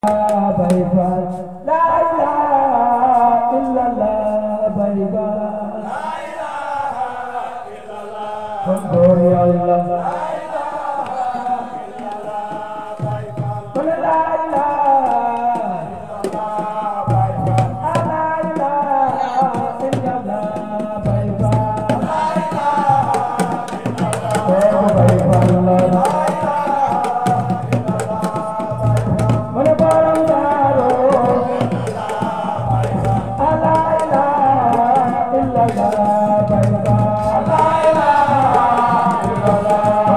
La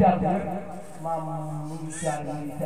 ziar maam mu ngi ziar ñëpp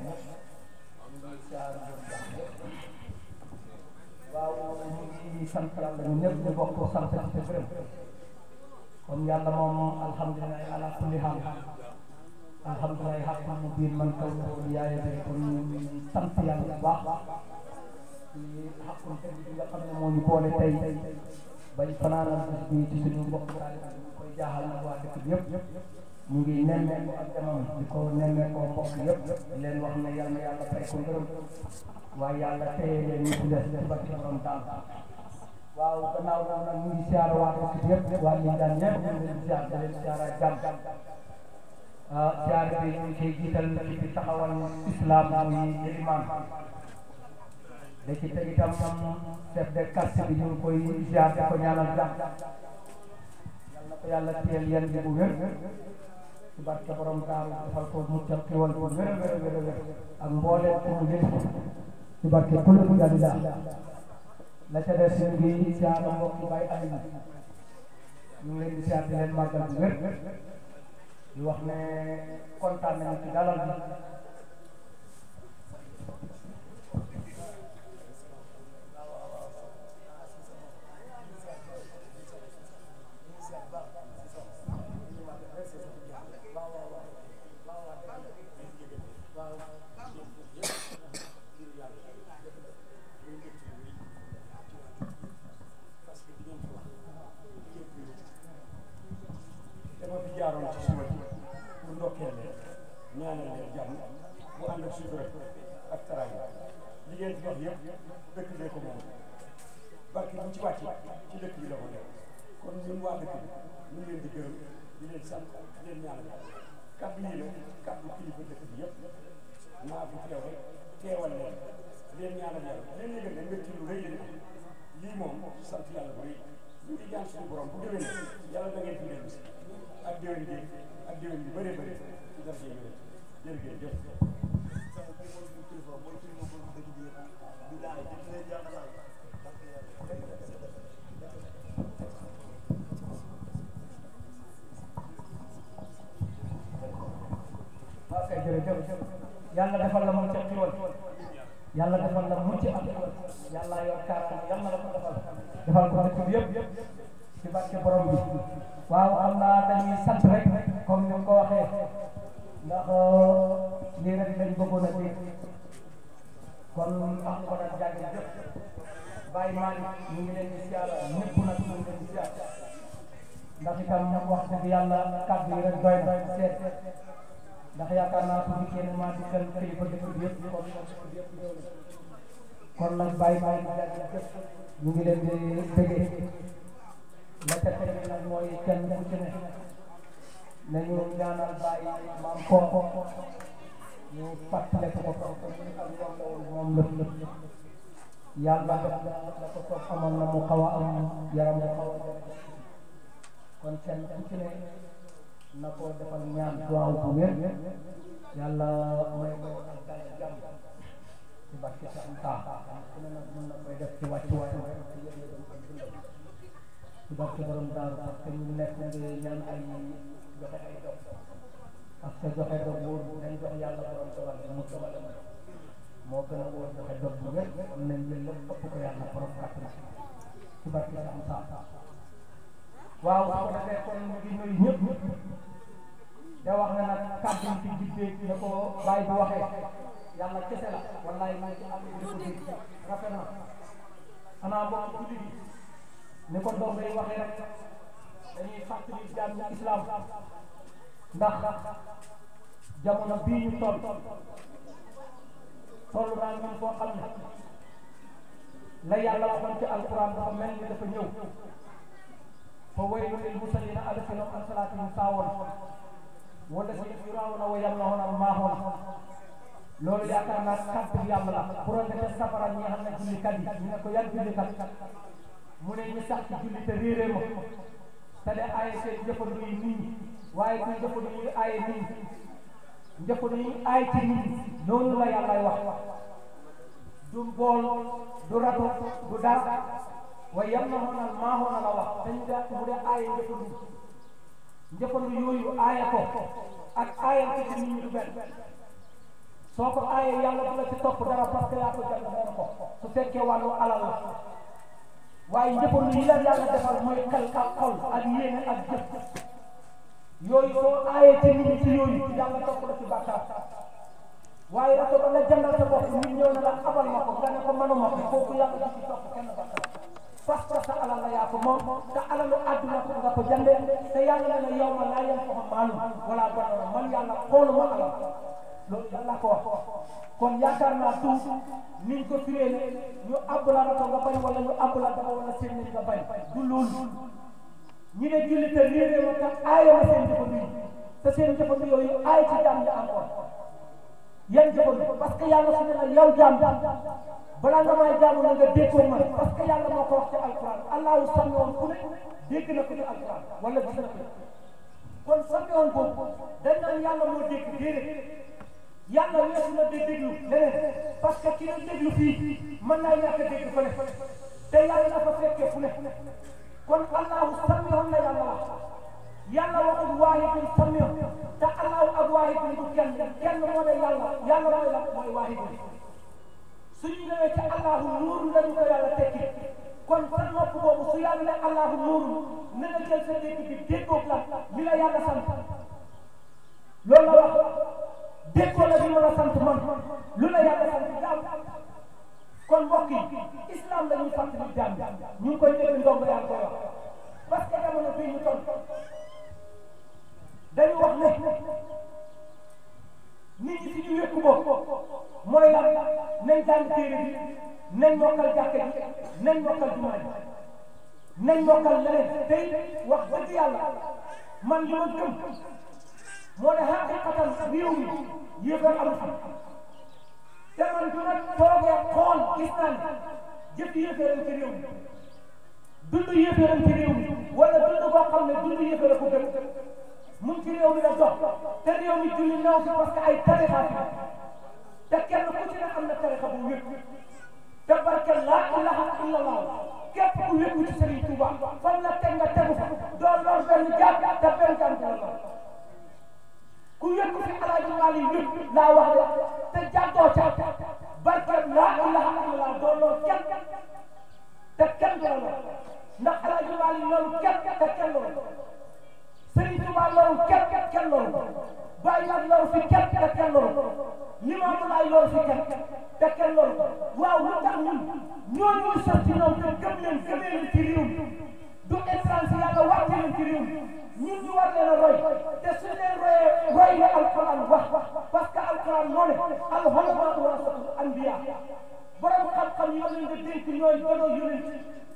waaw ñu ngi sant yàlla ñu ñëpp ñu bokk sant ci te gërëm kon yàlla moom alhamdulilah ala kulli haal alhamdulilah xaqul mu biir man kaw yaay bi kon sant yàlla bu baax ci xaqul bi nga xam ne moo ñu boole tey bañ fanaanal bis bi ci suñu mbokk taalibe ñu koy jaaxal nag waa dëkk bi yëpp ñu ngi nemmeeku ak demam di ko nemmeekoo mbokk yëpp di leen wax ne yal na yàlla fay ko ngërëm waaye yàlla téye leen ñu ci des ci barke borom daal waaw gannaaw nag ñu ngi siyaara waa dëkk bi yëpp waa ñi daan ñëpp ñu ngi leen siyaar di leen siyaara jàmm siyaar bi ñu ngi koy jiital ci fi taxawal islam muy imam da ci teg itam chef de quartier bi ñu ngi koy ziar di ko ñaanal jàmm yal na ko yàlla teel yan bi bu wér ci barke borom daal defal ko mucc ak xéwal bu wér ak mbooleem ko mu jël ci barke kullu dalila la ca des ñu ngi ziar mbokk yi Baye Aliou ñu ngi leen di ziar di leen màggal bu wér di wax ne kontaan nañu ci dalal bi yàlla defal la mucc ak xéwal yàlla defal la mucc ak xéwal yàlla yor kàttan yàlla la ko defal ko dëkk bi yëpp ci barke borom bi waaw xam naa dañuy sant rek comme ni ko waxee ndax lii rek lañ bëggoon a dégg kon am ko nag jàng jëpp Baye Malick ñu ngi leen di siyaar ñëpp nag ñu ngi leen di siyaar ndax itam wax dëgg yàlla kàddu yi rek doy na seet ndax yaakaar naa ko kenn maa di kër kilifa dëkk bi yëpp kon nag Baye Malick ñu ngi leen di bëggee la ca teg nag mooy kenn ku ci ne nañu ñaanal Baye maam kooku ñu fàttale ko ak ñoom la woon moom lëf yàlla def la ko soog amoon na mu xaw a am yaram mu xaw a kon kenn ku ci ne na ko defal ñaan waaw bu wér yàlla may ko ak dal jàmm ci barke sa am taa ku ne nag mën na koy def ci wàccu waay ci barke borom daaru parce que ñu nekk ngi ñaan ay joxe ay dog parce que joxe dog wóor dañ jox yàlla borom dogal mu dogal moo gën a wóor joxe dog bu wér am nañ jël lépp ëpp ko yàlla borom kàttan ci barke sa am taa waaw su ko defee kon ñu ngi nuyu ñëpp da wax na nag kàddu yi ci jibbee ne ko bàyyi bu waxee yàlla kese la wallaay maa ngi am di ko dégg rafet na xanaa boo julli bi ni ko doom day waxee rek dañuy fàttali jaam ci islam ndax jamono bii ñu toll naa ñun foo xam ne la yàlla waxoon ci alquran dafa mel ni dafa ñëw fa waylun lil musallina alladhina an salatihim sahun walladhina yura'una wa yamna'una al-ma'un loolu yaakaar naa kàddu yàlla la pour nga def safara ñi nga xam ne jullikat yi ñu ne ko yan jullikat mu ne ñu sax ci julli te réeré ma te de aaye seen jëfandu yi nit ñi waaye kuy jëfandu yi aaye nit ñi njëfandu yi aaye ci nit ñi noonu la yàllay wax du bool du rato du dara waaye yam na xoonal maa xoonal la wax dañu dee mu dee aaye njëfandu yooyu aaye ko ak aayam ci nit ñi du benn soo ko aayee yàlla du la ci topp dara parce que yaa ko jàng moom ko su fekkee wàllu alal la waaye njëkkoon yi la yàlla defal mooy xel ak xol ak yéene ak jëf yooyu soo aayee ci nit ñi ci yooyu yàlla topp la ci bàkkaar waaye rato ba nga jàngal sa bopp nit ñëw na la abal ma ko nga ne ko manuma ko kooku yàlla du ci topp kenn bàkkaar parce que sa alal la yaa ko moom te alalu àdduna ko nga ko jëndee te yàlla ne yow ma laa yem ko xam maalum wala banana man yàlla xooluma alal loolu yàlla ko wax kon yaakaar naa tuut niñ ko firee ne ñu àbb la rato nga bañ wala ñu àbb la dara wala seen nit nga bañ du loolu ñi ne jullit te réeré ma tax aayoo ma seen jëfandu yi te seen jëfandu yooyu aay ci jaam ñi encore yan jëfandu parce que yàlla su ne la yow jaam balaa nga may jaamu na nga déggoo man parce que yàlla moo ko wax ci alquran allahu sàmmi woon ku ne dégg na ko ci alquran wala gis na ko kon sàmmi woon boobu dañ naan yàlla moo dégg déedéet yàlla weesu na de déglu leneen parce que ki la déglu fii mën naa ñàkk a dégg fële te yàlla dafa fekkee fu ne kon allahu sàmmi woon la yàlla wax yàlla waxul waahidun sàmmi woon te allahu ak waahidun du kenn moo ne yàlla mooy la mooy waahidun suñu ñëwee ci allahu nuuru lañu ko yàlla tekki kon sa nopp boobu su yàlla ne allahu nuuru na nga jël sa dégg bi déggoog la li la yàlla sant loolu la wax déggoo la bi ma la sant man lu la yàlla sant jaam kon mbokk yi islam la ñuy sant ni jaam ñu ngi koy dégg ndongo yaa ngi koy wax parce que jamono bii ñu toll dañu wax ne nit ñi si ñu wékku boobu mooy lan nañ jàng téere bi nañ mokkal jàkka ji nañ mokkal jumaa ji nañ mokkal leneen tey wax dëgg yàlla man li ma gëm moo ne xaqiqatan réew mi yéefar amu fi te man du ma toogee xool gis naa ne jëf yéefaram ci réew mi dund yéefaram ci réew mi wala dund boo xam ne dund yéefara ko gën mu ngi ci réew mi la dox te réew mi julli naw fi parce que ay tarixa fi te kenn ku ci ne am na tarixa bu wékk te barke laa ilaha illallah képp ku wékku ci Serigne Touba fan la teg nga tegu fa doo lor benn jaam te benn jaam dina lor ku wékku fi Alaaji Maalik wékk laa wax de te jàddoo ca barke laa ilaha illallah doo lor kenn te kenn dina lor ndax Alaaji Maalik loolu kenn te kenn lor Serigne Touba loolu kenn loru Baye Laat loru fi kenn loru Limaamu Laay loru fi kenn loru waaw lu tax ñun ñooñu ñu sax ci ñoom te gëmee leen ci réew mi du étranger yàlla wàcce leen ci réew mi ñun ñu war leen a roy te su leen roy la alquran wax parce que alquran moo ne al-ulamaa warasatul anbiyaa borom xam-xam yi leen nga dénk ñooy doonoo yonent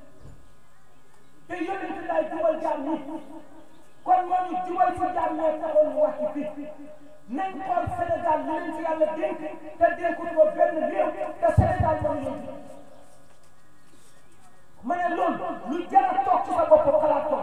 te yonent laay jubal jaam ñi kon ñooñu jubal ci jaam ñee taxoon mu wàcc fii nañ xool Sénégal li leen ci yàlla dénk te dénkul ko benn réew te Sénégal moom ñoom ma ne loolu lu jar a toog ci sa bopp xalaat toog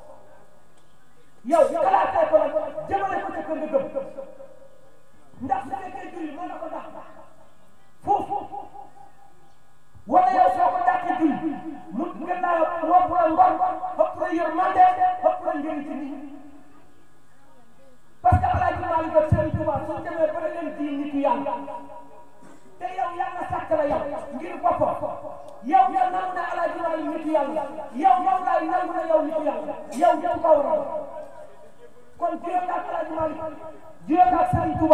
yow xalaatee ko la jëmale ko ca kër nga gëm ndax su fekkee julli mën na ko ndax foofu wala yow soo ko dàqee julli mu gën naa wopp la ngor ëpp la yërmande ëpp la njëriñ ci nit parce que Alaaji Maalik ak Serigne Touba suñ demee ba leen di nitu yàlla te yow yàlla sàkk la yow ngir boppam yow nga nangu ne Alaaji Maalik nitu yàlla yow laay nangu ne yow nitu yàlla yow ko war a kon jiyoo ak Alaaji Maalik jiyoo ak Serigne Touba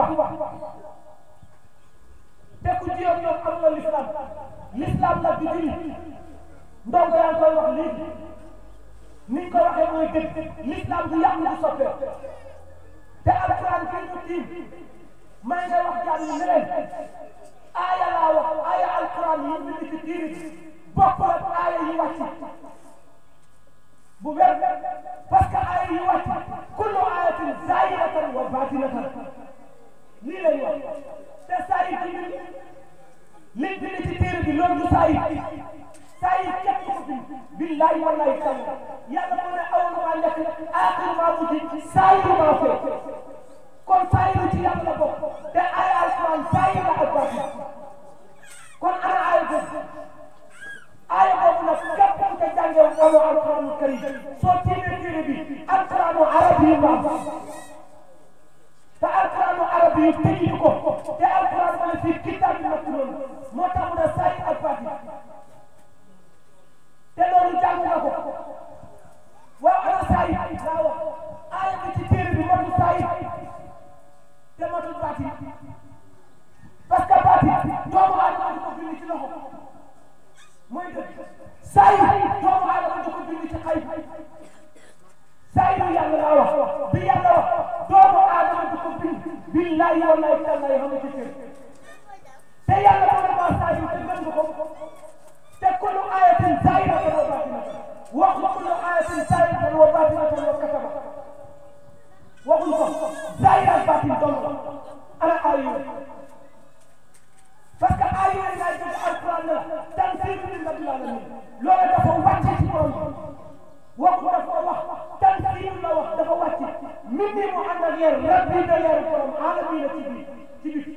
te ku jiyoo ñoom am na l'islam nag di julli ndongo yaa ngi koy wax léegi niñ ko waxee mooy dëgg l'islam du yàq du soppee te alquran fii ñu tiim maa ngi wax jaam yi ne leen aaya laa wax aaya alquran yi ñu ngi ci diiri bokkul ak aaya yi wàcc bu wér parce que aaya yi wàcc kullu ayatin zahiratan wa batinatan lii lay wax te saa yi ci liñ bind ci téere bi loolu du saa yi képp ko bind billahi wallahi taala yàlla moo ne awwalu maa njëkk aaxiru maa mujj saayiru maa fekk kon saayiru ci yàlla la bokk te ay alquran saayir ak baatin kon ana aaya boobu nag képp ku ca jàngee wàllu alquranul karim soo tiimee téere bi alquranu arabi bi tëjuñu ko te alquran ma ne fii kitaab bi maknuun moo tax mu ne saahir ak baatin te loolu jàng nga ko waaw ana saahir laa wax aaya bi ci téere bi matul saahir te matul baatin parce que baatin doomu aadama di ko bind ci loxo mooy dëgg saahir doomu aadama di ko bind ci xay saahir yàlla laa wax bi yàlla wax doomu aadama di ko bind billahi wallahi tallahi xam nga ci téere te yàlla moo ne maa saahir te gën nga ko te kullu ayatin zaahiratan wa baatinatan wa kullu ayatin zaahiratan wa baatinatan wa kataba waxuñ ko zaahir ak baatin dong ana aay yooyu parce que aay yooyu ngay dégg alquran la tanziilun min rabbil aalamiin loolu dafa wàcce ci borom waxu dafa wax tanziilun la wax dafa wàcce min ni mu ànd ak leer rabbi da leer borom aalamiin la ci biir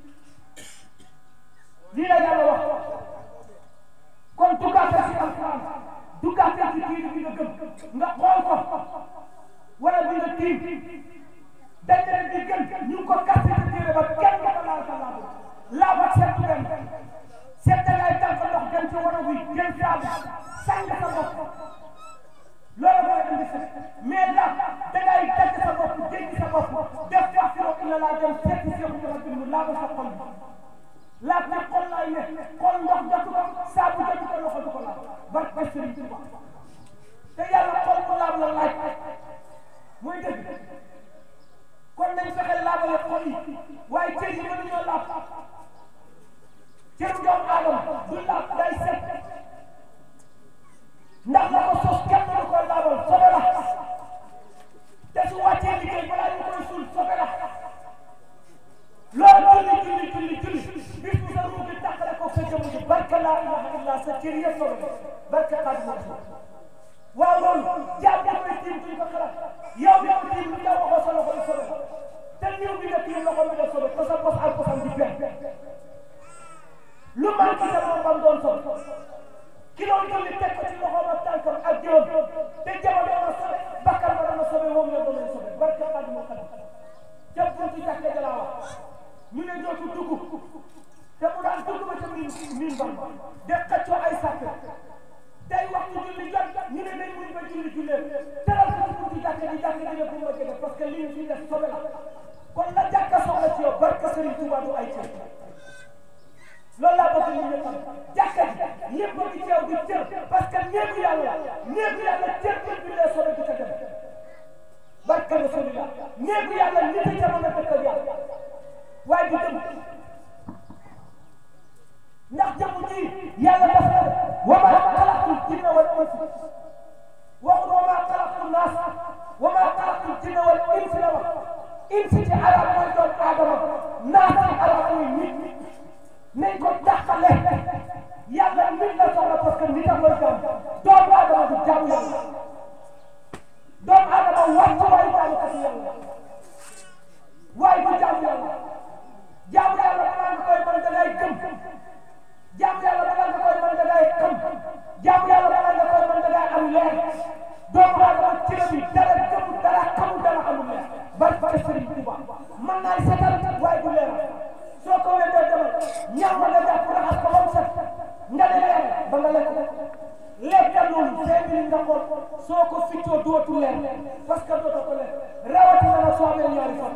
lii la yàlla wax kon duggaatee ci alquran duggaatee ci téere bi nga gëm nga xool ko wala bi nga tiim dañ leen di gën ñu ngi ko kàtte ci téere ba kenn nga ko laal sa laab ak seet du dem seet da ngay tànk ndox dem ci wara wi jël saabu sang sa bopp loolu mooy indi set mais laab da ngay tànk sa bopp jéggi sa bopp def fàttiro ina laa dem seet ci seexu dama bind laabal sa xol bi laab nag xol laay ne xol ndox jotu ko saabu jotu ko loxo du ko laab barke Sëriñ Tuuba te yàlla xol bu laab la laaj muy dëgg kon nañ fexe laabale xol yi waaye cër yi mënuñoo laab cëru doomu aadama du laab day set ndax la ko sos kenn du ko laabal sobe la te su wàccee liggéey balaa ñu koy suul sobe la loolu julli bis bu sa ruugi tàqale ko sa jëmm ji barke laa ilaha illa sa cër yëpp sobe barke Xaadimu Rasuul waaw loolu jaam bi koy tiim duñ ko xalaat yow bi ko tiim lu nga waxoo sa loxo di sobe te ñëw bi nga tiim loxo bi nga sobe te sa bos ak bosam di benn lu manqué sa boppam doon sobe kilo julli teg ko ci loxoom ak tànkam ak jëwam te jëma doona sobe bakkar ba doona sobe moom la doona sobe barke Xaadimu Rasuul jëm buntu jàkka ja laa wax ñu ne dootu dugg te mu daan dugg ba ca miin bam de xëccoo ay sàkk tey waxtu julli jot ñu ne dañ mun ba jullee teral ko ci buntu jàkka ji jàkka ji ne bu ma jege parce que li ñu fi def sobe la kon la jàkka soxla ci yow barke Sëriñ Tuuba du ay cër loolu laa bëgg ñu ñëpp jàkka ji lépp di teew di cër parce que néegu yàlla cër bi lee sobe du ca dem barke Rasulillah néegu yàlla nit a jamono dëkk ak yàlla waaye du dem ndax jëmm ji yàlla def na wa maa xalaqtul jinna wal insa waxul wa maa xalaqtul naas wa maa xalaqtul jinna wal insa la wax insi ci arab mooy doon aadama naas ci arab mooy nit nañ ko dàqale yàlla nit la soxla parce que nit a mooy jaam doomu aadama du jaamu yàlla doomu aadama wàcc waayu jaamu kat yàlla waaye du jaamu yàlla jaamu yàlla balaa nga koy mën da ngay gëm jaamu yàlla balaa nga koy mën da ngay xam jaamu yàlla balaa nga koy mën da ngay am leer doomu aadama cëram yi dara gëmul dara xamul dara amul leer barke Sëriñ Tuuba mën naa setal waaye du leer soo ko wéetee demal ñaar ma nga jàpp raxas ko ba mu set nga ne leer ba nga lekk lekkal loolu 5 minutes nga xool soo ko ficcoo dootu leer parce que dootoo ko leer rawatina na soo amee ñaari fan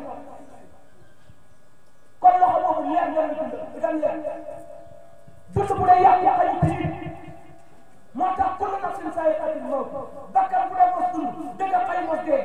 kon loxo boobu leer ñoo ngi dund itam leer dund bu dee yàq xayu te nit moo tax kullu nafsin zaa'iqatul mawt bakkan bu dee mos dund dëgg xay mos dee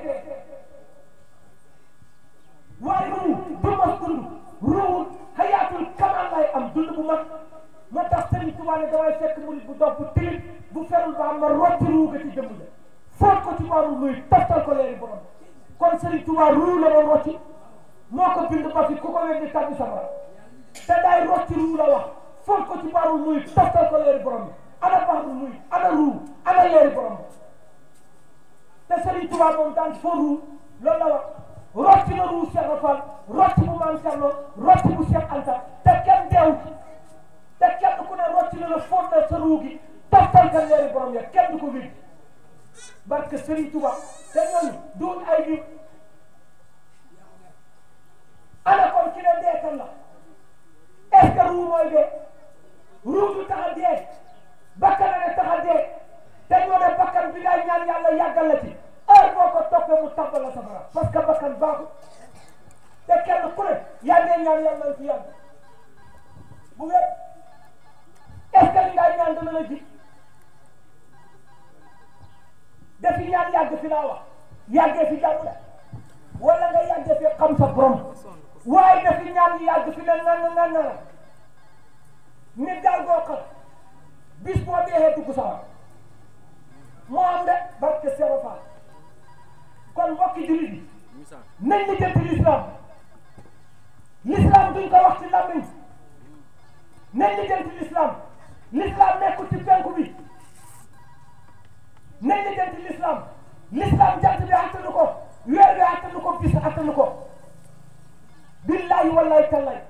waaye ruu du mos dund ruu xayaatul kamal lay am dund bu mag moo tax Sëriñ Tuubaa ne damay fekk murid bu dox bu tilim bu ferul ba am ma rotti ruu ga ci jëmm ja foot ko ci warul muy toftal ko leeri borom kon Sëriñ Tuubaa ruu la doon rocci moo ko bind ba fi ku ko weddi tàbbi safara te day rocci ruu la wax foot ko ci warul muy toftal ko leeri borom ana baxru muy ana ruu ana leeri borom te Sëriñ Tuubaa moom daan foo ruu loolu la wax rocci na ruu Cheikh Rafal rocci bu Maam Cerno rocci bu Cheikh Anta te kenn deew te kenn ku ne rocci na la foot na sa ruu gi toftal ka leeri borom ya kenn du ko wéddi barke Sëriñ Tuubaa te ñooñu duñ ay nit ana kon ki ne dee kan la est-ce que ruu mooy dee ruu du tax a dee bakkan ne tax a dee te ñoo ne bakkan bi ngay ñaan yàlla yàggal la ci heure boo ko toppee mu tàbbal la safara parce que bakkan baaxul te kenn ku ne yaa ngi ñaan yàlla na ci yàgg bu wér est-ce que li ngay ñaan dana la ji dafi ñaan yàgg fi laa wax yàggee fi jàmm la wala nga yàggee fi xam sa borom waaye dafi ñaan yàgg fi ne nan nit daal boo xam bis boo deexee dugg sawar moo am de barke Seero Faal kon mbokki jullit yi nañ li jënti l'islam duñ ko wax ci làmmiñ nañ li jënti l'islam nekkul ci penku bi nañ li jënti l'islam jant bi attanu ko weer bi attanu ko bis attanu ko billahi wallahi tallahi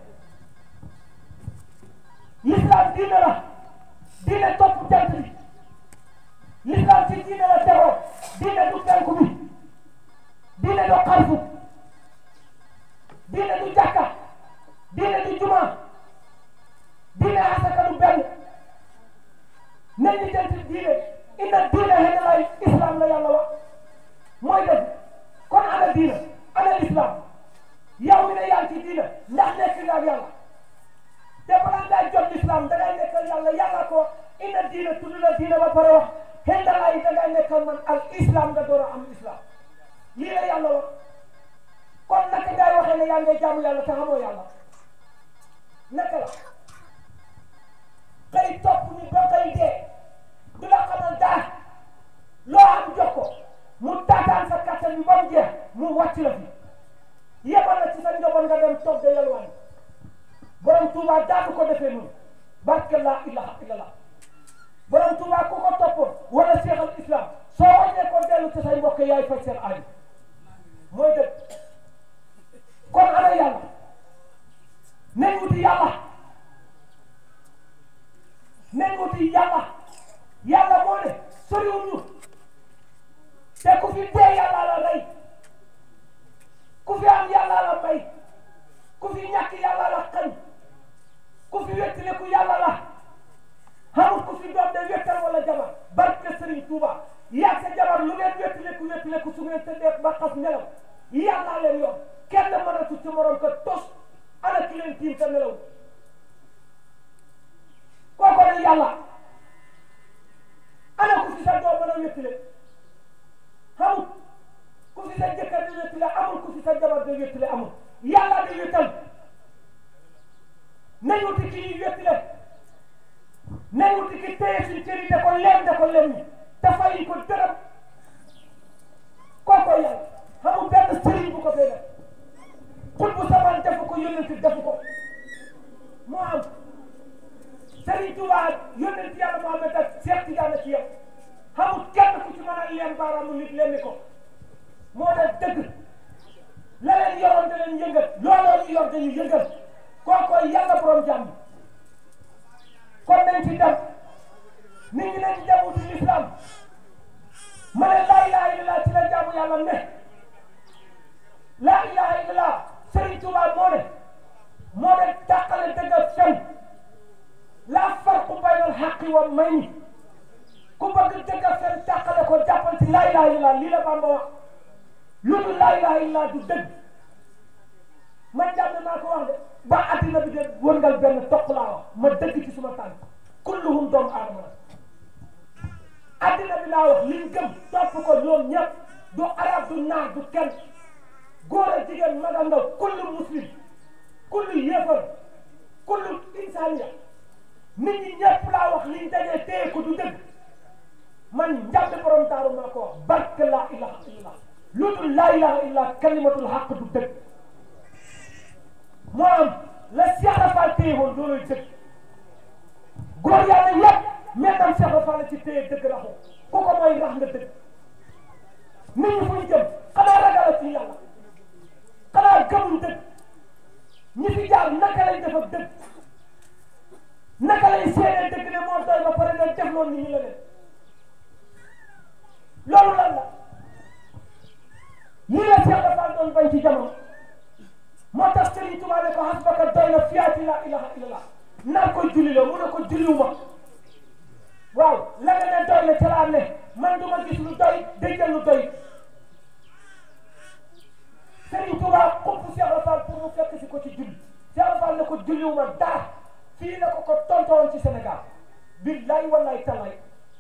l'islam diine la diine topp jant bi l'islam ci diine la tegoo diine du penku bi diine du xarfu diine du jàkka diine du juma diine asaka du benn nañ ni jënt diine inna diine xëy na islam la yàlla wax mooy dëgg kon ana diine ana l'islam yow mi ne yaa ngi ci diine ndax nekk nga ak yàlla te balaa ngaa jot l'islam da ngay nekkal yàlla yàlla ko inna diine tudd la diine ba pare wax xëy na laay da ngay nekkal man al islam nga door a am islam lii la yàlla wax kon naka ngay waxee ne yaa ngay jaamu yàlla te xamoo yàlla naka la xëy topp ni ba xëy dee du la xamal dara loo am jox ko mu taataan sa kattan bi ba mu jeex mu wàcc la fi yebal la ci sa njaboot nga dem toog de yalwaan borom Tuuba daatu ko defee noonu barke laa ilaha illallah borom Tuuba ku ko toppoon wala Cheikh al Islam soo wàññee ko dellu ci say mbokk yaay faj seen aaju mooy dëgg kon ana yàlla nañ wuti yàlla yàlla moo ne soriwul ñu te ku fi dee yàlla la rey ku fi am yàlla la may ku fi ñàkk yàlla la xañ ku fi wettile ku yàlla la xamul ku fi doom de wettal wala jabar barke Serigne Touba yaa sa jabar lu ngeen wettile ku su ngeen tëddee ba xas nelaw yàlla leen yoon kenn mënatu ci morom ka tos ana ki leen tiim te nelaw kooko ne yàlla ana ku fi sa doom mën a wettile xamul ku fi sa jëkkër di wettile amul ku fi sa jabar di wettile amul yàlla di wettal nañ wuti ki ñuy wettile nañ wuti ki téye suñ cëri da ko leen ñi te fay ko dërëm kooko yàlla xamul benn sëriñ bu ko fee def xul bu saban defu ko yónnent defu ko moo am Sëriñ Tuubaa yónnent yàlla Muhammad ak Cheikh Tidiane ci yow xamul kenn ku ci mën a leen baaraamu nit leen ko moo def dëgg la leen yoroon da leen yëngal looloo ñu yor dañu yëngal kooko yàlla borom jàmm kon nañ ci dem nit ñi nañ dem wuti l'islam ma ne laa ilaha illallah ci la jaamu yàlla ne laa ilaha illallah Sëriñ Tuubaa moo ne tàqale dëgg ak fen la farqu bayna al haqqi wa mayni ku bëgg dëgg ak fen tàqale ko jàppal ci laa ilaha illallah lii la Bamba wax lu dul laa ilaha illallah du dëgg man jàmm naa ko wax de ba addina bi de wëngal benn toq laa wax ma dëgg ci suma tànk kulluhum doomu aadama la addina bi laa wax liñ gëm topp ko ñoom ñëpp du arab du naar du kenn góor ak jigéen mag ak ndaw kullu muslim kullu yéefar kullu insaniya nit ñi ñëpp laa wax liñ dajee téye ko du dëgg man njàmbi borom taaru maa ko wax barke laa ilaha illallah lu dul laa ilaha illallah kalimatul haqq du dëgg moo am la Cheikh Rafal téye woon looloy dëgg góor yàlla yëpp maintenant Cheikh Rafal ci téye dëgg raxu ku ko mooy rax nga dëgg nit ñi fuñ jëm xanaa ragal ci yàlla xanaa gëmuñ dëgg ñi fi jaar naka lay def ak dëgg naka lay seedee dëgg ne moo doy ba pare nga def loolu nit ñi la leen loolu lan la lii la Cheikh Rafal doon bañ ci jamono moo tax Serigne Touba ne ko hasbaka doy na fiyaati la ilaha illallah naan koy julli la mu ne ko julliwuma waaw la nga ne doy na ca laa ne man du ma gis lu doy déggal lu doy Serigne Touba xump Cheikh Rafal pour mu fekk si ko ci julli Cheikh Rafal ne ko julliwuma dara fii la ko tontoon ci Sénégal billahi wallahi tallahi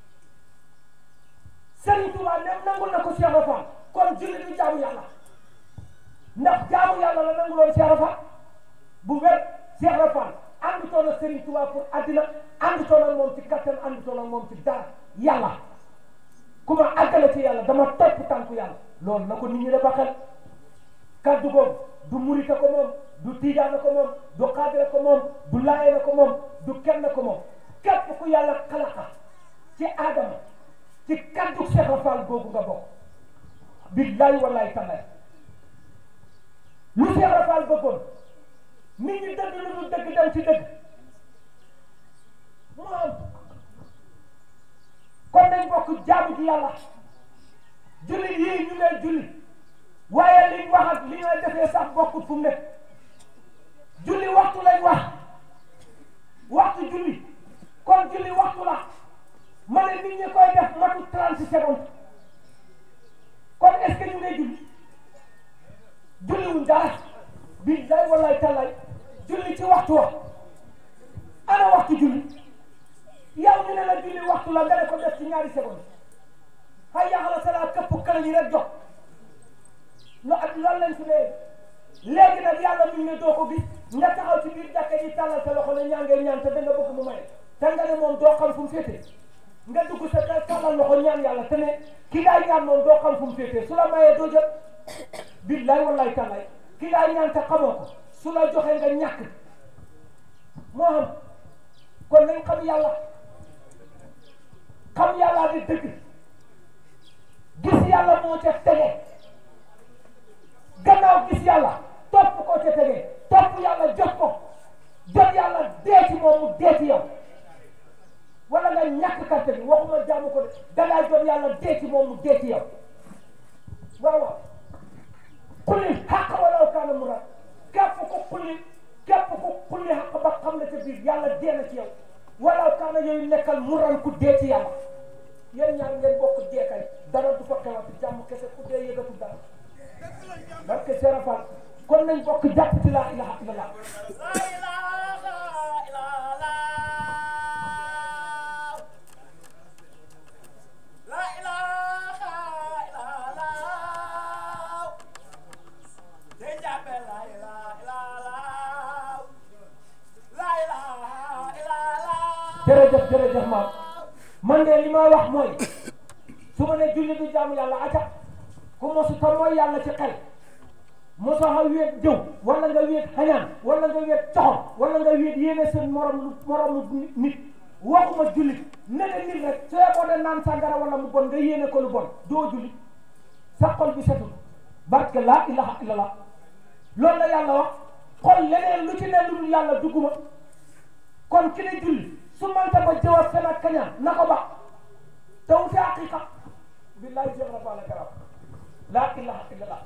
Serigne Touba nem nangul na ko Cheikh Rafal kon julli du jaamu yàlla ndax jaamu yàlla la nanguloon Cheikh Rafal bu wér Cheikh Rafal àndutoon ak Serigne Touba pour àddina àndutoon ak moom ci kattan àndutoon ak moom ci dara yàlla ku ma àggale ci yàlla dama topp tànku yàlla loolu na ko nit ñi dafa xel kaddu googu du murita ko moom du tiijaana ko moom du xaadira ko moom du laayena ko moom du kenn ko moom képp ku yàlla xalaqa ci aadama ci kaddu Cheikh Rafal googu nga bokk billahi wallahi tallahi lu Cheikh Rafal bëggoon nit ñi dëgg lu dul dëgg dem ci dëgg mu am kon nañ bokk jaamu ci yàlla julli yii ñu ngay julli waaye liñ wax ak li ngay defee sax bokkut fu mu nekk julli waxtu lañ wax waxtu julli kon julli waxtu la ma ne nit ñi koy def matu 30 secondes kon est-ce que ñu ngay julli julli wuñ dara billahi wallahi tallahi julli ci waxtu wa ana waxtu julli yow ñu ne la julli waxtu la nga ne ko def ci ñaari secondes xay yaxala sala këpp kële yi rek jox loolu lañ fi léegi nag yàlla mi ne doo ko gis nga taxaw ci biir jàkka ji tàllal sa loxo ne ñaan ngay ñaan te da nga bëgg mu maye te nga ne moom doo xam fu mu féete nga dugg sa kër tàllal loxo ñaan yàlla te ne ki ngay ñaan moom doo xam fu mu féete su la mayee doo jot billahi wallahi tallahi ki ngay ñaan te xamoo ko su la joxee nga ñàkk moo xam kon nañ xam yàlla di dëgg gis yàlla moo ca tege gannaaw gis yàlla topp ko ca tege topp yàlla jot ko jot yàlla dee ci moom mu dee ci yow wala nga ñàkk kàttan bi waxuma jaamu ko de dangaa jot yàlla dee ci moom mu dee ci yow waaw waaw xulli xàq walaw kaana muran képp ku xulli xàq ba xam na ca biir yàlla dee na ci yow walaw kaana yooyu nekkal muran ku dee ci yàlla yéen ñaar ngeen bokk dee kay dara du fa xewati jàmm kese ku dee yëgatu dara parce que Cheikh Rafal kon nañ bokk jàpp ci laa ilaha illallah jërëjëf man de li ma wax mooy su ma ne julli du jaamu yàlla acca ku mosu ta mooy yàlla ci xel moso xa wéet jëw wala nga wéet xañaan wala nga wéet coxor wala nga wéet yéene seen moromu nit waxuma julli nene nit rek soo boo de naan sàngara wala mu bon nga yéene ko lu bon doo julli sa xol bi setul barke laa ilaha illallah loolu la yàlla wax xol leneen lu ci ne lu dul yàlla dugguma kon ki ne julli su manta ba jëwaat fen ak kañaan na ko ba te wute haqiqa billahi Cheikh Rafal la garab laa ilaha illallah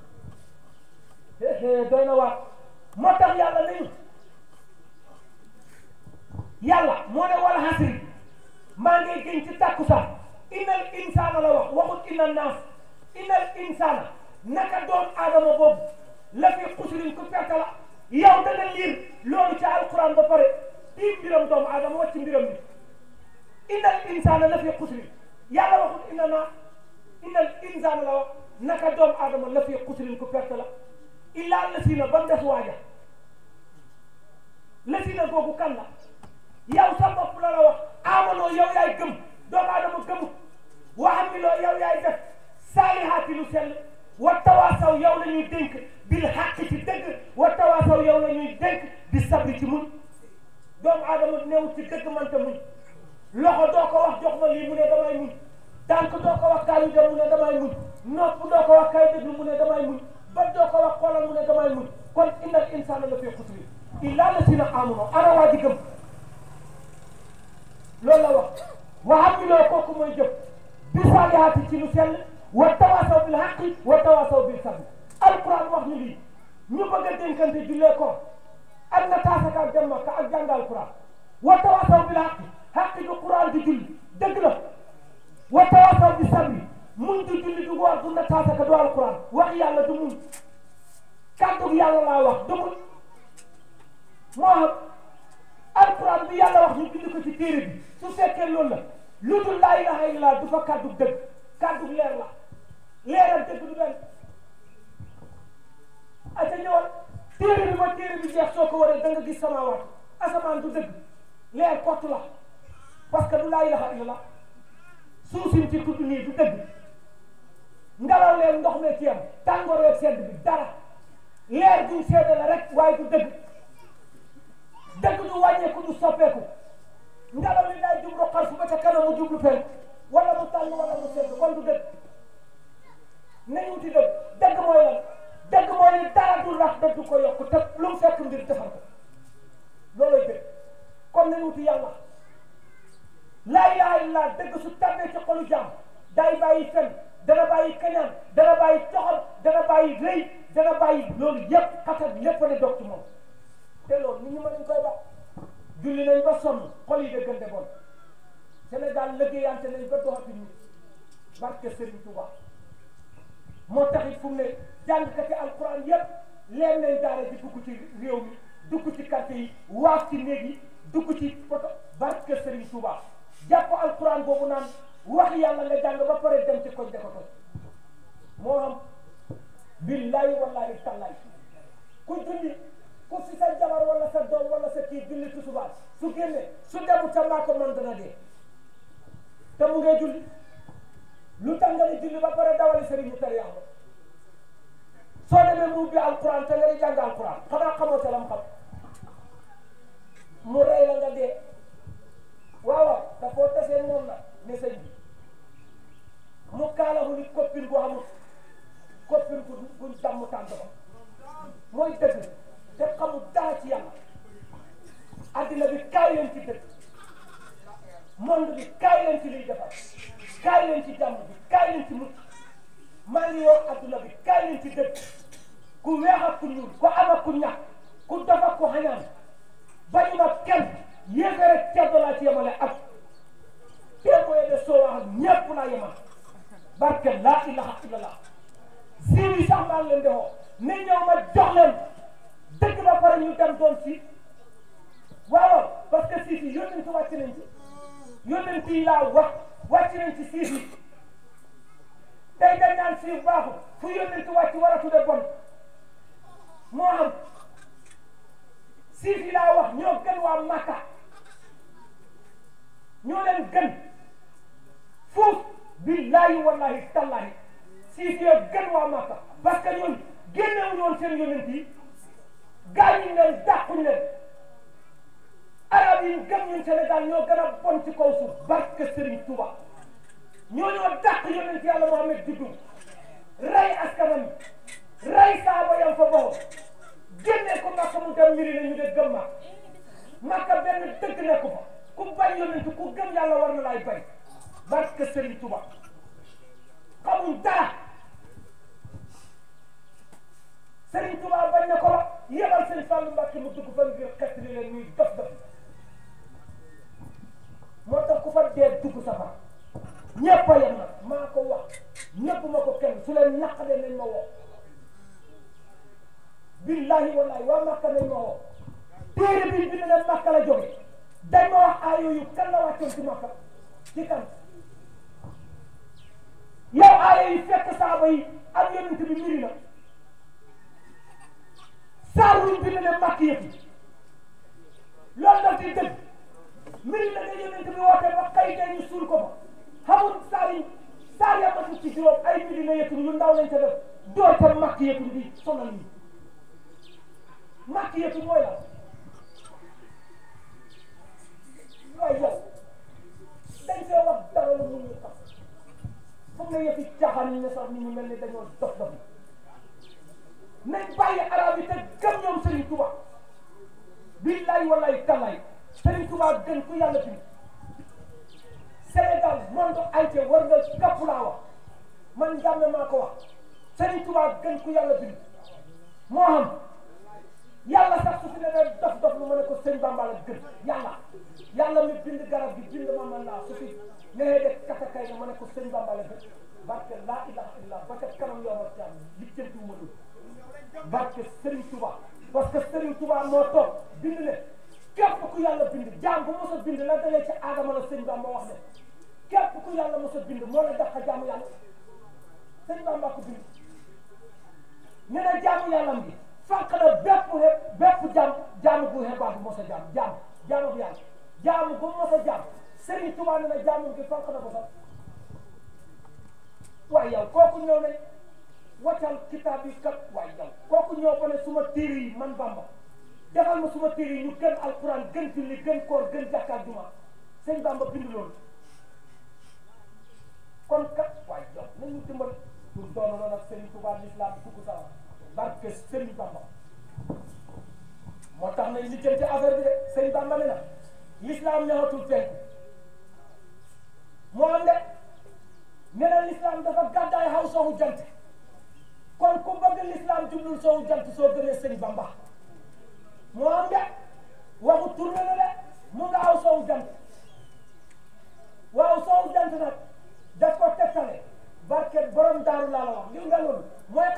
doy na waat moo tax yàlla nañu yàlla moo ne wal hasri maa ngi gën ci takkusaan innal insaana la wax waxut inna naas innal insaana naka doon aadama boobu la fi xusrin ku perte la yow da nga liir loolu ci alquran ba pare tiim mbiram doomu aadama wàcc mbiram ni innal insaana la fi xusrin yàlla waxut inna naas innal insaana la wax naka doomu aadama la fi xusrin ku perte la illaa lasina ba mu des waaja lasina googu kan la yow sa bopp la wax amanoo yow yaay gëm doomu aadama gëmut wa amiloo yow yaay def saalihaati lu sell wa tawaasaw yow la ñuy dénk bil xàq ci dëgg wa tawaasaw yow la ñuy dénk di sabri ci muñ doomu aadama néew ci dëgg mënta muñ loxo doo ko wax jox ma lii mu ne damay muñ tànk doo ko wax kaay dem mu ne damay muñ nopp doo ko wax kaay déglu mu ne damay muñ ba doo ko wax xoolal mu ne damay muñ kon innal insaana la fi xusri illaa lasina aamanu ana waa ji gëm loolu la wax wa amiloo kooku mooy jëf bi saalihaati ci lu sell wa tawaasaw bil haqqi wa tawaasaw bil sabri alquran wax ñu lii ñu bëgg a dénkante jullee ko ak na taasaka ak dem Makka ak jàngal Quran wa tawaasaw bil haqqi du Quran di julli dëgg la wa tawaasaw bi sabri muñ du julli du woor du na taasaka du alquran wax yàlla du muñ kàddug yàlla laa wax du muñ moo xam alquran bi yàlla wax ñu bind ko ci téere bi su fekkee loolu la lu dul laa ilaha illallah du fa kàddug dëgg kàddug leer la leeral dëgg du benn ata ñëwal téere bi ba téere bi jeex soo ko waree da nga gis samaawaat asamaan du dëgg leer kott la parce que du laa ilaha illallah suuf si ci tudd nii du dëgg ngelaw leen ndox mee ci yam tàngoor weeg sedd bi dara leer duñ seede la rek waaye du dëgg dëgg du wàññeeku du soppeeku ngelaw li day jublu xarfu ba ca kanam mu jublu fen wala mu tàng wala mu sedd kon du dëgg nañ wuti dëgg dëgg mooy lan dëgg mooy ni dara du rax dëgg ko yokk te lu mu fekk mbir defar ko looloy dëgg kon nañ wuti yàlla laa ilaha illallah dëgg su tàbbee ci xolu jaam day bàyyi fen dana bàyyi kañaan dana bàyyi coxor dana bàyyi rëy dana bàyyi loolu yëpp xatat lépp la dog ci moom te loolu nit ñi mën nañ koy wax julli nañ ba sonn xol yi dëggante bon Sénégal liggéeyante nañ ba doxati nit barke Serigne Touba moo taxit fu mu ne jàngkati alquran yëpp leen nañ daara di dugg ci réew mi dugg ci quartier yi waaf ci néeg yi dugg ci poto barke Serigne Touba jàpp alquran boobu naan wax yàlla nga jàng ba pare dem ci koñ defa ko moo xam billahi wallahi tallahi ku julli ku fi sa jabar wala sa doom wala sa kii julli tusubaar su génne su demu ca maa ko mën dana dee te mu ngay julli lu tax nga di julli ba pare dawali sëriñ mu tari am soo demee mu ubbi alquran te nga di jàng alquran xanaa xamoo te lam xam mu rey la nga dee waaw dafoo tasee moom la ne sëñ bi mu kaalahu ni copine bu amul copine buñ damm tànn ko mooy dëgg te xamul dara ci yàlla addina bi kaay leen ci dëgg monde bi kaay leen ci liy defar kaay leen ci jàmm bi kaay leen ci mucc maa ngi wax adduna bi kaay leen ci dëgg ku weex ak ku ñuul ku am ak ku ñàkk ku dof ak ku xañaan bañu ma kenn yéege rek ceddo laa ci yemale ak témoin de soo wax ñépp laa yemal barke laa ilaha illallah siiw yi sax maa ngi leen di woo ne ñëw ma jox leen dëgg ba pare ñu dem doon si waaw parce que siif yi yónnent wàcc nañ ci yónnent yi laa wax wàcc nañ ci siif yi tey dañ naan siif baaxul fu yónnent wàcc war a tudde bon moo am siif yi laa wax ñoo gën waa Makka ñoo leen gën fuuf billahi wallahi tallahi siif yoo gën waa Makka parce que ñoom génnewuñu woon seen yónnent yi gaañuñ leen dàquñ leen arab yi gëm ñun Sénégal ñoo gën a bon ci kaw suuf barke Serigne Touba ñoo dàq yónnent yàlla Muhammad juddu rey askanam rey saaba yam fa boo génnee ko Makka mu dem mbiri ne ñu de gëm Makka benn dëgg nekku fa ku bañ yónnent ku gëm yàlla war na laay bañ barke Serigne Touba xamuñ dara Serigne Touba bañ na ko la yebal sëñ Fallou Mbacke mu dugg fa ngir xett li leen ñuy dof dof moo tax ku fa dee dugg safara ñëpp a yem nag maa ko wax ñëpp ma ko kenn su leen naqadee nañ ma woo billahi wallahi waa Makka nañ ma woo téere bi bind ne Makka la jóge dañ ma wax aaya yu kan la wàccoon ci Makka ci kan yow aaya yi fekk saaba yi ak yonent bi mbiri na saar wuñ bind ne Makka yëpp loolu daf di dëgg mbiri na ne yonent bi woote ba xëy dee ñu suul ko fa xamul saar ya matul ci juróom ay mbiri na yëpp yu ndaw lañ ca def door ta Makka yëpp di sonal yi Makka yëpp mooy la waaye yow dañ fee wax dara lu mun ñu xam foog na yëfi caaxaan yi ne sax ni ñu mel ni dañoo dof dof nañ bàyyi arab yi te gëm ñoom Serigne Touba billahi wallahi tallahi Serigne Touba gën ku yàlla bind Sénégal monde entier war nga kapp laa wax man jàmme maa ko wax Serigne Touba gën ku yàlla bind moo xam yàlla sax su fi ne dof dof lu ma ne ko sëñ Bamba la gën yàlla mi bind garab gi bind ma man laa su fi nee de katakay na ma ne ko sëñ Bamba la gën barke laa ilaha illallah ba ca kanam yomal ci am lijjanti ma dul barke Serigne Touba parce que Serigne Touba moo toog bind ne képp ku yàlla bind jaam bu mos a bind la dalee ci aadama la sëñ Bamba wax ne képp ku yàlla mos a bind moo la dàq jaamu yàlla sëñ Bamba ko bind ñu ne jaamu yàllam bi fànq na bépp jaamu bu xebaa bu mos a jaamu bu yàlla jaamu bu mos a jaam Serigne Touba ne na jaamu gi fànq na ko sax waaye yow kooku ñëw ne waccal kitaab yi kat waaye yow kooku ñëw ba ne suma téere yi man Bamba defal ma suma téere yi ñu gën alquran gën julli gën koor gën jàkkaat juma sëñ Bamba bind loolu kon kat waaye yow nañu dimbal pour doon loolu ak Serigne Touba l'islam dugg sax barke Serigne Bamba moo tax nañ lijjanti affaire bi de Serigne Bamba ne na l'islam ñëwatul penku moo am de nee na l'islam dafa gàddaay xaw soowu jant kon ku bëgg l'islam jublul soowu jant soo gëmee Serigne Bamba moo am de waxu tourné na de mu nga aw soowu jant waaw soowu jant nag daf ko tegtale barke borom daaru laa la wax li nga loolu mooy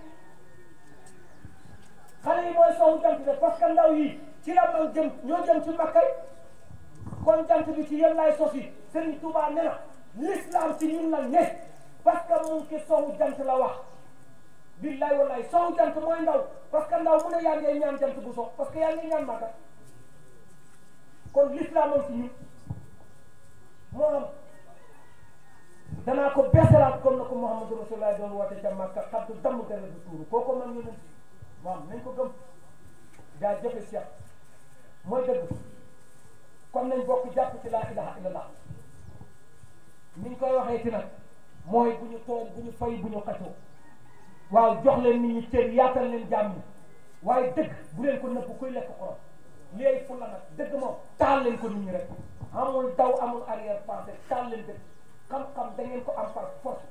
xale yi mooy soowu jant de parce que ndaw yi ci la man jëm ñoo jëm ci makkay kon jant bi ci yéen laay sosi Serigne Touba ne na l'islam ci ñun la ne parce que mu ngi ci soowu jant la wax billahi wallahi soowu jant mooy ndaw parce que ndaw mu ne yaa ngi ñaan jant bu sox parce que yaa ngi ñaan màkka kon l'islam am ci ñun moo am danaa ko beesalaat comme na ko Muhammadu Rasulullah doon woote ca Makka xaddu damm gën a du tuuru kooku man ñu ne waaw nañ ko gëm daa jëfe Cheikh mooy dëgg kon nañ bokk jàpp ci laa ilaha illallah ni ñu koy waxee ci nag mooy bu ñu tooñ bu ñu fay bu ñu xaccoo waaw jox leen nit ñi cër yaatal leen jàmm waaye dëgg bu leen ko nëbb kuy lekk xorom léegi fu la nag dëgg moom taal leen ko nit ñi rek amul daw amul arrière pensée taal leen dëgg xam-xam da ngeen ko am par force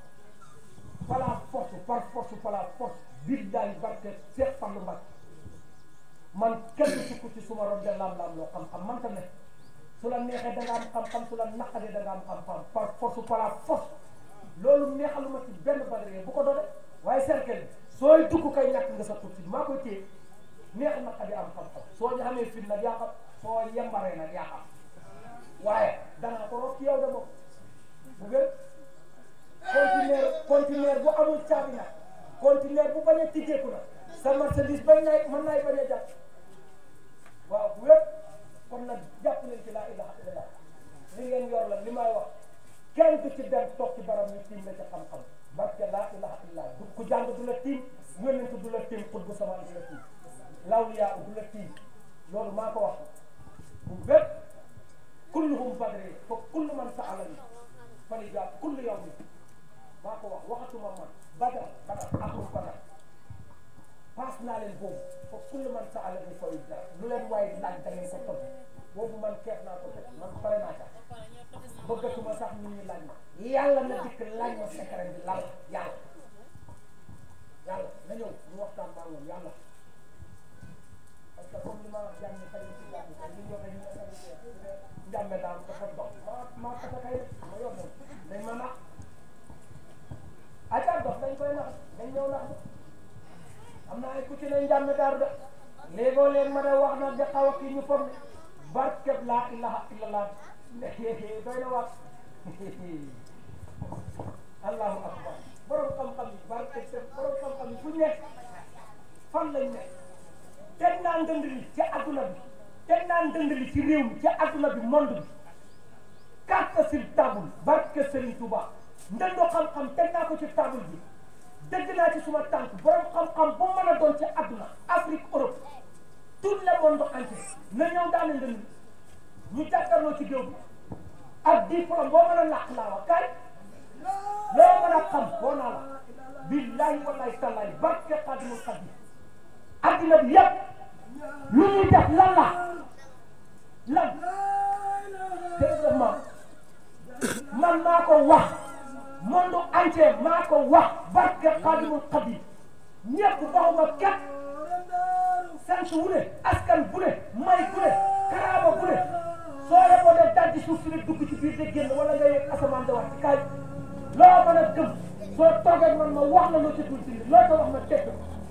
par force billahi barke Cheikh Fallou Mbacké man kenn sukk ci suma ron de lam-lam loo xam-xam manta ne su la neexee da nga am xam-xam su la naqadee da nga am xam-xam par force loolu neexaluma ci benn badre bu ko doone waaye cercle bi sooy dugg kay ñàkk nga sa tur si maa koy téye neex naqadi am xam-xam soo ñu xamee fit nag yaa xam soo yembaree nag yaa xam waaye danaa ko rof ci yow de moom bu gën conteneur bu amul caabi nag conteneur bu bañ a tijjeeku nag sa marchandise bañ naay mën naay bañ a jàpp waaw bu wér kon nag jàpp leen ci laa ilaha illallah li ngeen yor la li may wax kenn du ci dem toog ci baram ñu tiim la ci xam-xam barke laa ilaha illallah du ku jàng du la tiim yónnent du la tiim xut bu samaan du la tiim lawliyaa du la tiim loolu maa ko wax bu wér kulluhum badri fa kullu man sa'alani fali jàpp kullu yawmi maa ko wax waxatuma man badar amul badar paas naa leen boobu fa kullu man sa'alani fali jàpp lu leen waaye laaj da ngeen ko topp boobu man keex naa ko teg man pare naa ca bëggatuma sax nit ñi laaj ma yàlla na dikk laaj ma secret bi lan yàlla na ñëw ñu waxtaan maa moom yàlla parce que comme li ma wax jàmm xale ci jàmm li ñu waxee ñu ne njàmbe daal dafa dox maa kasa kay ma yor moom dañ ma nax aca dox dañ koy nax dañ ñëw nax am na ay ku ci ne njàmbe daaru de léegoo leen ma de wax na de xaw a kii ñu foog barkeb laa ilaha illallah doy na waat allahu akbar borom xam-xam yi barkeb borom xam-xam yi fu ñu nekk fan lañ nekk teg naa ndënd li ci adduna bi teg naa ndënd li ci réew mi ci adduna bi monde bi carte sur table barke Serigne Touba ndëndoo xam-xam teg naa ko ci table bi dégg naa ci suma tànk borom xam-xam bu mën a doon ci adduna Afrique Europe tout le monde entier na ñëw daane ndënd ñu jàkkaarloo ci géew bi ak diplôme boo mën a làq laa wax kay loo mën a xam boo naa la billahi wallahi tallahi barke Xaadimul Xaadim addina bi yëpp lu ñuy def lan deuxièmement man maa ko wax monde entier maa ko wax barke Xaadimul Xaadim ñëpp waxuma kenn sant wu ne askan bu ne may bu ne karaama bu ne soo yeboo ne dajji suuf si ne dugg ci biir de génn wala nga yegg asamaan de wax ci kaay loo mën a gëm soo toogee man ma wax la loo ci dul dindi loo ko wax ma teg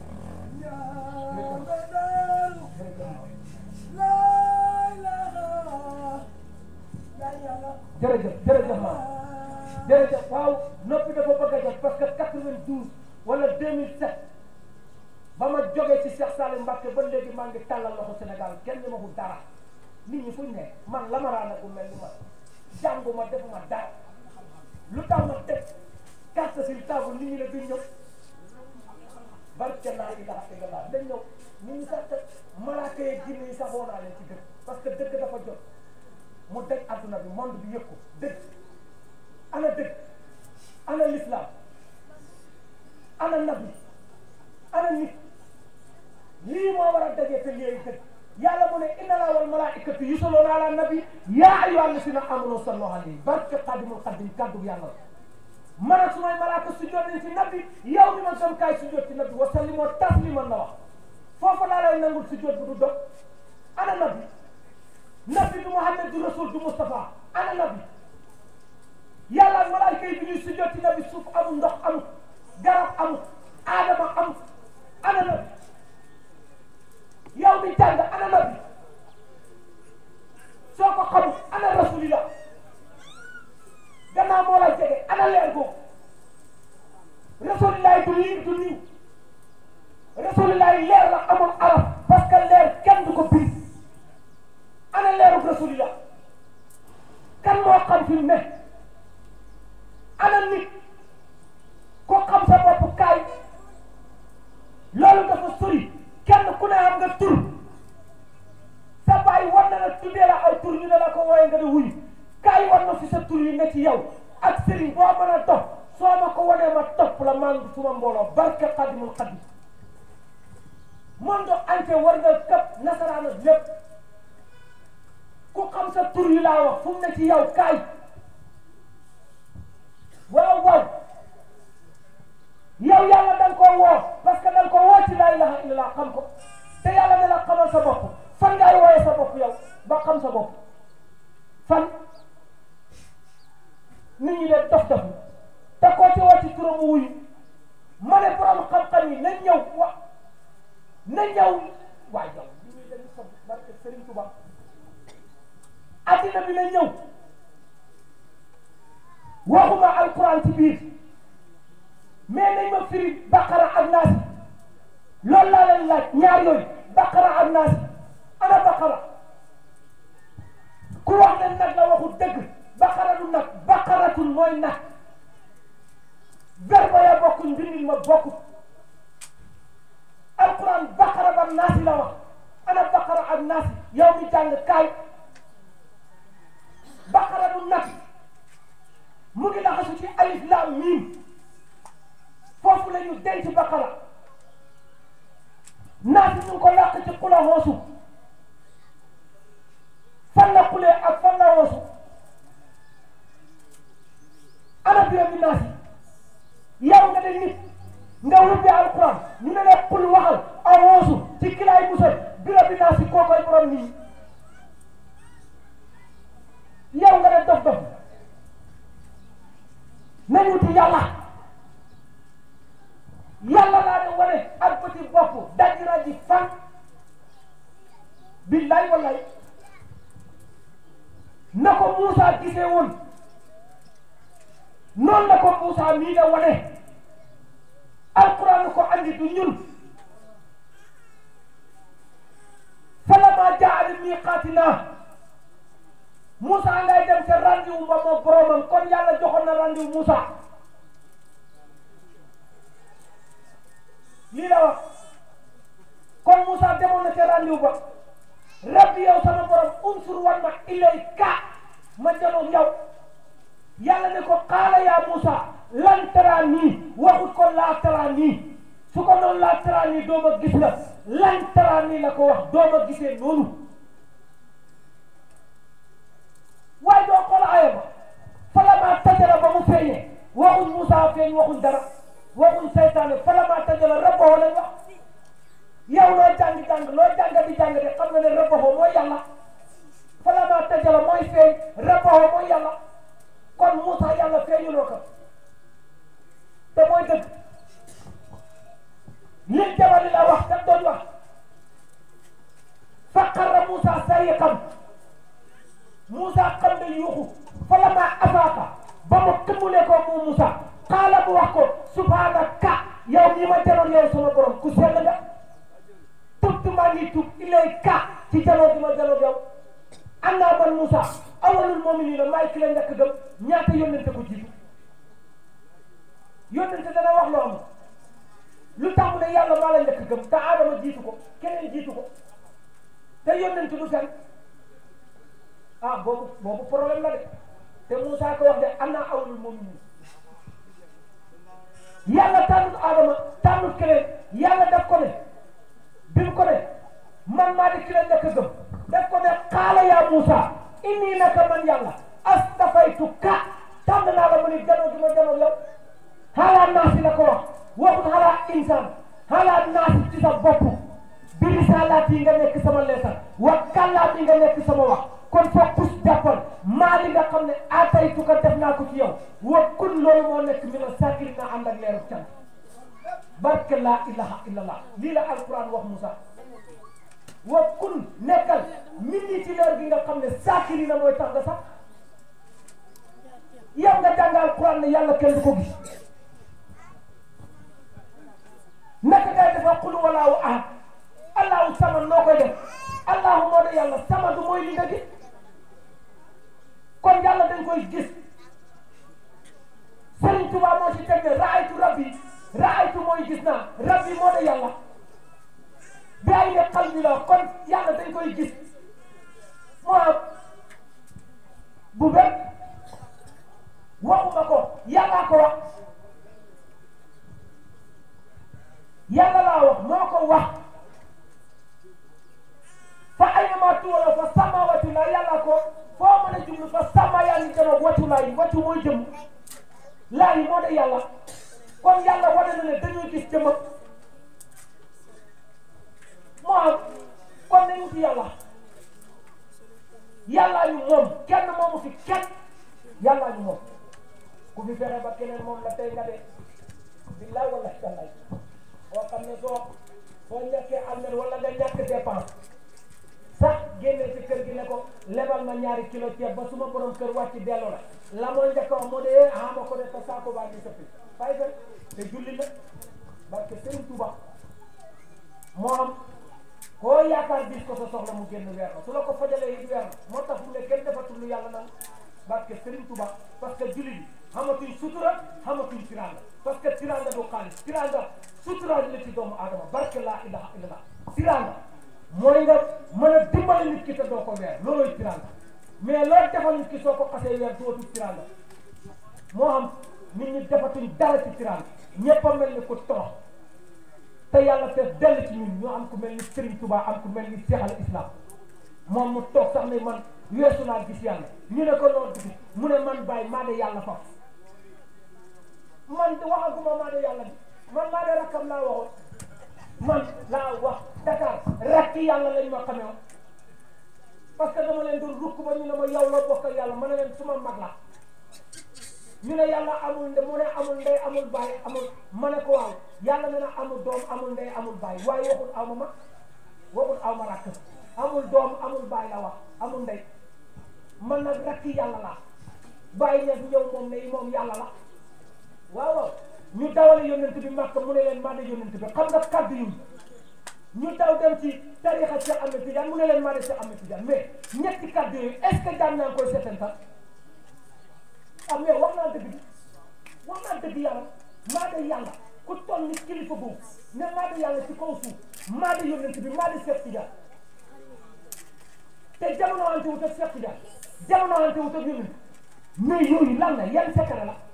jërëjëf maam jërëjëf waaw noppi dafa bëgg a jot parce que 92 wala 2007 ba ma jógee ci Cheikh Salim Mbacké ba léegi maa ngi tàllal loxo Sénégal kenn ma fu dara nit ñi fuñ ne man lamaraana gu mel ni man jànguma defuma dara lu tax ma teg carte sur table nit ñi ne duñ ñëw barke laa ilaha illallah dañ ñëw nit ñi sax malaaka yi jinne yi sax woo naa leen ci dëkk parce que dëkk dafa jot mu dëj adduna bi monde bi yëg ko dëgg ana dëgg ana l'islam ana nabi ana nit lii moo war a dajee te lii dëgg yàlla mu ne inna laa wal malaa'ikatu yusalluuna ala nabi yaa ayyuhal lazina amanu sallu alayhi barke xaadimul xaadim kàddu yàlla man ak sumay malaaka sujjoot nañ ci nabi yow mi ma gëm kaay sujjoot ci nabi wa sallimoo tasliman la wax foofu laa lay nangul sujjoot bu du dog ana nabi nabi du Muhammad du Rasul du Mustafa ana nabi yàlla ak malaayka yi bi ñuy sujjoot ci nabi suuf amul ndox amul garab amul aadama amul ana nabi yow mi jàng ana nabi soo ko xamul ana rasulillah gannaaw moo la jege ana leer googu rasulillah du liir du niiw rasulillah leer la amul araf parce que leer kenn du ko bind ana leerug rasulillah kan moo xam fi mu ne ana nit ko xam sa bopp kaay loolu dafa sori kenn ku ne am nga tur sa baay war na la tuddee la aw tur ñu ne la ko wooye nga ne wuyu kaay war na fi sa tur yi ne ci yow ak sëriñ boo mën a topp soo ma ko wanee ma topp la maa ngi suma mbooloo barke xadimul xadim monde entier war nga këpp nasaraan ak lépp ku xam sa tur yi laa wax fu mu ne ci yow kaay waaw waaw yow yàlla da nga koo woo parce que da nga ko woo ci laa ilaha illallah xam ko te yàlla ne la xamal sa bopp fan ngay wooyee sa bopp yow ba xam sa bopp fan nit ñi de dof dof te koo ci woo ci turam wuyu ma ne borom xam-xam yi nañ ñëw nañ ñëw waaye yow li ñuy dañu sa barke Serigne Touba addina bi na ñëw waxuma alquran ci biir mais nañ ma firi baqara ak naasi loolu laa leen laaj ñaar yooyu baqara ak naasi ana baqara ku wax ne nag la waxu dëgg baqara du nag baqaratul mooy nag verbe ya bokkuñ mbindin ma bokkut alquran baqara ba naasi la wax ana baqara ak naasi yow mi jàng kaay baqara du nag mu ngi laxasu ci alif laam miim foofu la ñu denc baqara naasi ñu ngi ko làq ci xula hoosu fan la xulee ak fan la hoosu ana biir bi naasi yow nga ne nit nga wubbi alquran ñu ne la xul waxal a hoosu ci kilaay musal biir bi naasi koo koy borom nit yow nga ne dof dof nañu wuti yàlla yàlla laa ne wane ak bëti bopp dajira ji fan billaay wallaay na ko Moussa gisee woon noonu la ko Moussa mii la wane alquran ko andi du ñun falammaa jaa miiqaatinaa Moussa ngay dem ca rendez-vous ba moom boromam kon yàlla joxoon na rendez-vous Moussa lii la wax kon Moussa demoon na ca rendez-vous ba rabbi yow sama borom unsur wan ma ilayka ma janoog yow yàlla ne ko qaala yaa Moussa lan taraanii waxut ko laa taraanii su ko noonu laa taraanii doo ma gis la lan taraanii la ko wax doo ma gisee noonu waaye doo xool aaya ba falamaa tajala ba mu feeñee waxuñ Moussa feeñ waxuñ dara waxuñ seytaane falamaa tajala rabbahu lañ wax yow loo jàng-jàng loo jàng di jàng de xam nga ne rabbahu mooy yàlla falammaa tajalla mooy feeñ rabbahu mooy yàlla kon Moussa yàlla feeñuloo ko te mooy dëgg lil jabali la wax kat doon wax fa qarra Moussa sayiqan Moussa xam ne yuuxu falammaa afaaqa ba mu tëmmulee ko moom Moussa qaala mu wax ko subhaanaka yow mii ma janoon yow sama borom ku sell nga tubtu maa ngi tub ilayka ci janoo bi ma janoo yow annaa man Moussa awwalul mu'miniina maay ki la njëkk gëm ñaata yónnente ko jiitu yónnente dana wax loo am lu tax mu ne yàlla maa la njëkk gëm te Adama jiitu ko keneen jiitu ko te yónnente du fen ah boobu problème la de te Moussa ko wax de annaa awwalul mu'miniina yàlla tànnut Adama tànnut keneen yàlla daf ko ne bi mu ko ne man maa di ki la njëkk gëm daf ko ne qaala yaa Moussa inni naka man yàlla astafaytuka tànn naa la mu ni janoo gi ma janoo yow xaalaa naasi la ko wax waxut xaalaa insaan xaalaa naasi ci sa bopp bi risaalaat yi nga nekk sama leetar wa kàllaat yi nga nekk sama wax kon fa kus jàppal maa li nga xam ne aataytuka def naa ko ci yow wa kun loolu moo nekk mi na sakiri na ànd ak leeru cant barke laa ilaha illallah lii la alquran wax Moussa wa kun nekkal min ni ci leer gi nga xam ne sakiri na mooy tax nga sax yow nga jàng alquran ne yàlla kenn du ko gis naka ngay defa qul walaahu ahad allahu samad noo koy def allahu moo de yàlla samadu mooy li nga gis kon yàlla dañ koy gis Sëriñ Tuubaa moo ci teg ne raaytu rabbi raaytu mooy gis naa rabbi moo de yàlla bi ay ne qalbi la kon yàlla dañ koy gis moo am bu bépp waxuma ko yàllaa ko wax yàlla laa wax moo ko wax fa aynama tuwallu fa samma watu la yàlla ko foo mën a jublu fa samma yaa ngi jëma watu laay watu mooy jëm laay moo de yàlla kon yàlla wane na ne dañuy gis jëmam moo am kon nañu ci yàllaa ñu moom kenn moomu fi kenn yàllaa ñu moom ku fi fexe ba keneen moom la tey nga de billaay wallahi tallaay boo xam ne soo ñàkkee almel wala nga ñàkk dépense sax génne ci kër gi ne ko lebal ma ñaari kilo ceeb ba suma borom kër wàcc delloo la mooy njëkk wax moo de ama ko de te saako baa ngi sëppi fay fen te julli la barke Sëriñ Tuuba moo am koo yaakaar bis ko sa soxla mu génn weer su la ko fajalee it weer moo tax fu ne kenn defatul lu yàlla naan barke Sëriñ Tuuba parce que julli bi xamatuñ sutura xamatuñ tiranga parce que tiranga du xaalis tiranga sutura la ci doomu aadama barke laa ilaha illallah tiranga mooy nga mën a dimbali nit ki te doo ko weer looloy tiranga mais loo defal nit ki soo ko xasee weer dootul tiranga moo xam nit ñi defatuñ dara ci tiranga ñëpp a mel ni ku torox te yàlla te dell ci ñun ñoo am ku mel ni Serigne Touba am ku mel ni Cheikh al Islam moom mu toog sax ne man weesu naa gis yàlla ñu ne ko noonu dugg mu ne man bàyyi maa de yàlla faf man waxaguma maa de yàlla bi man maa de rakkam laa waxoon man laa wax Dakar rakki yàlla lañ ma xamee woon parce que dama leen doon rukk ba ñu ne ma yow la bokk ak yàlla ma ne leen suma mag la ñu ne yàlla amul mu ne amul ndey amul baay amul ma ne ko waaw yàlla ne na amul doom amul ndey amul baay waaye waxul aw ma mag waxul aw ma rakk amul doom amul baay la wax amul ndey man nag rakki yàlla la bàyyi ñëw ñëw moom ne moom yàlla la waaw ñu dawale yonent bi Makka mu ne leen maa de yonent bi xam nga kaddu yi ñu daw dem ci tarixa Cheikh Ahmed Tidiane mu ne leen maa de Cheikh Ahmed Tidiane mais ñetti kaddu yooyu est-ce que jàng naa koy seetantal ah mais wax naa dëgg bi wax naa dëgg yàlla maa de yàlla ku toll ni kilifa boobu ne maa de yàlla ci kaw suuf maa de yonent bi maa de Cheikh Tidiane te jamono ante wut ak Cheikh Tidiane jamono ante wut ak yonent mais yooyu lan la yan secret la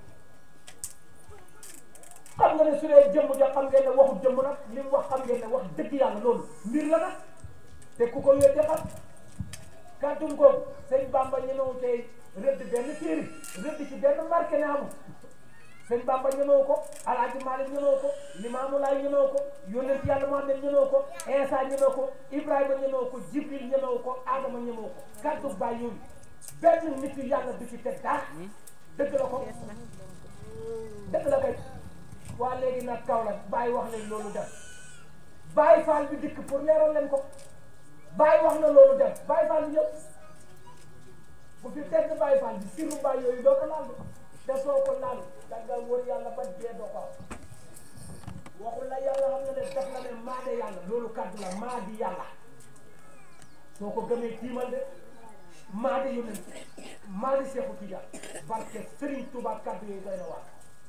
xam nga ne su dee jëmm ja xam ngeen ne waxu jëmm nag li mu wax xam ngeen ne wax dëgg yàlla loolu mbir la nag te ku ko wéete xam kàddum googu sëñ Bamba ñemewu tey rëdd benn téere rëdd ci benn marqué ne amul sëñ Bamba ñemewu ko Alaaji Maalik ñemewu ko Limaamu Laay ñemewu ko yónnent yàlla Muhammad ñemewu ko Insa ñemewu ko Ibrahima ñemewu ko Jibril ñemewu ko Adama ñemewu ko kàddu baay yooyu benn nit yàlla du ci teg dara dëgg la ko dëgg la kay waa léegi nag kaw la Baye wax leen loolu dem Baye Fall bi dikk pour leeral leen ko Baye wax na loolu dem Baye Fall bi ñëw bu fi teg Baye Fall bi siru Baye yooyu doo ko laal te soo ko laal da nga wër yàlla ba dee doo ko am waxul la yàlla xam nga ne def la ne maa de yàlla loolu kàddu la maa di yàlla soo ko gëmee tiimal de maa di yónnent maa di Seexu Tijaan barke Serigne Touba kàddu yooyu doy na waar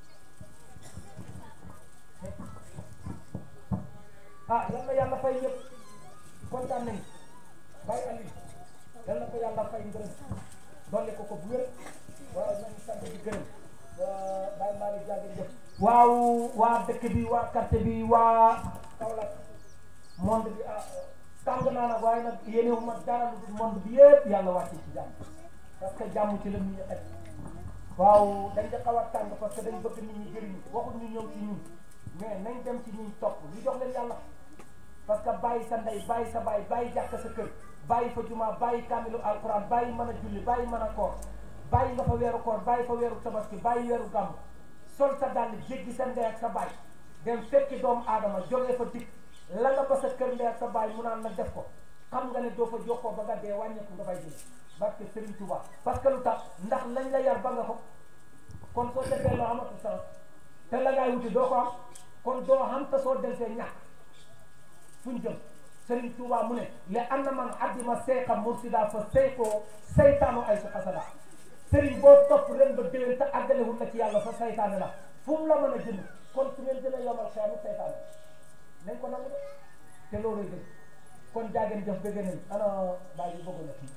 ah yal na yàlla fay ñëpp kontaan nañu Baye Aliou yal na ko yàlla fay ngërëm dolli ko bu wér waaw nañu sant di gërëm Baye Malick Diagne jëf waaw waa dëkk bi waa quartier bi waa Kaolack monde bi tàng naa nag waaye nag yéenewu ma dara lu monde bi yëpp yàlla wàcce ci jàmm parce que jàmm ci la nit ñi xaj waaw dañ da xaw a tàng parce que dañ bëgg nit ñi jëriñu waxul ñu ñëw ci ñun mais nañ dem ci ñuy topp ñu jox leen yàlla parce que bàyyi sa ndey bàyyi sa baay bàyyi jàkk sa kër bàyyi fa juma bàyyi kaamilu alquran bàyyi mën a julli bàyyi mën a koor bàyyi nga fa weeru koor bàyyi fa weeru tabaski bàyyi weeru gàmm sol sa dàll jéggi sa ndey ak sa baay dem fekki doomu aadama jógee fa dikk la nga ba sa kër ndey ak sa baay mu naan la def ko xam nga ne doo fa jokkoo ba nga dee wàññeeku nga fay jël barke Serigne Touba parce que lu tax ndax lañ la yar ba nga ko kon soo defee loo amatu sens te la ngay wuti doo ko am kon doo xam te soo delsee ñàkk fuñ jëm Serigne Touba mu ne li anna man addima seyqa mursida fa seyqoo saytaanu ay su xasada Serigne boo topp ren ba déwén te àggalewul la ci yàlla fa saytaane la fu mu la mën a jënd kon su ngeen gën a yomal xeetu saytaane nañ ko nangu te loolu dëgg kon jaageen jëf bëgg nañ ana bàyyi bi bëgg na fii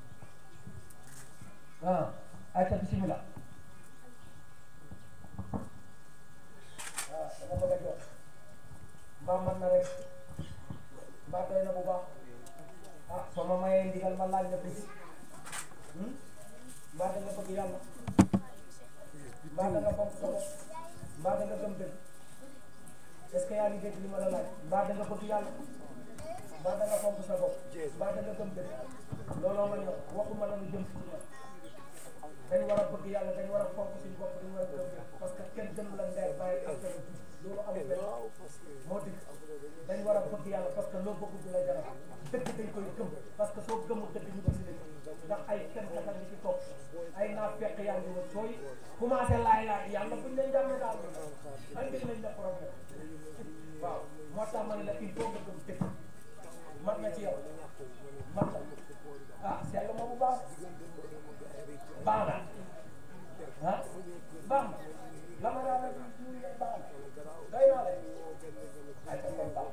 ayca bismillah da nga bëgg a jox mbaa mën na rek mbaa doy na bu baax soo ma mayee ndigal ma laaj la tuuti mbaa da nga bëgg yàlla mbaa da nga fonk sa bopp mbaa da nga gëm dëgg est-ce que yaa ngi dégg li ma la laaj mbaa da nga bëgg yàlla mbaa da nga fonk sa bopp mbaa da nga gëm dëgg looloo ma ñor waxuma la lu jëm si ñoom dañ war a bëgg yàlla dañ war a fonk suñu bopp dañ war a gëm dëgg parce que kenn gënu la ndey bàyyi ak kenn loolu amul benn moo dikk dañ war a bëgg yàlla parce que loo bëgg du la jaral dëgg dañ koy gëm parce que soo gëmul dëgg ñu ko si dëgg ndax ay kenn xatal ñi ci topp ay naa fekk yaa ngi woon sooy commencé laay yàlla buñ leen jàmmee daal andil nañ la problème waaw moo tax ma ne la il faut nga gëm dëgg mat na ci yow mat na seetlu ma bu baax baax na baax na la ma daal baax na doy naa leen ay tam kon baax